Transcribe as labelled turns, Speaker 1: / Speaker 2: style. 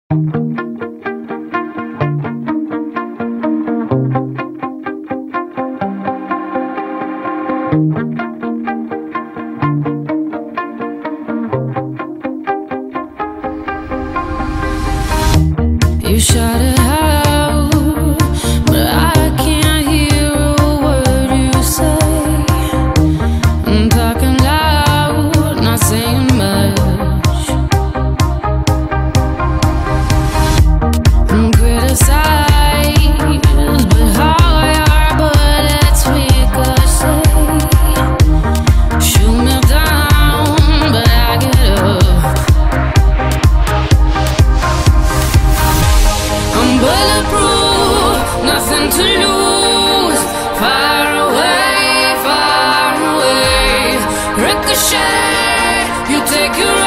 Speaker 1: You shout it out, but I can't hear a word you say. I'm talking loud, not saying much. I'm criticized, but how your bullets ricochet. Shoot me down, but I get up. I'm bulletproof, nothing to lose. Far away, ricochet. You take your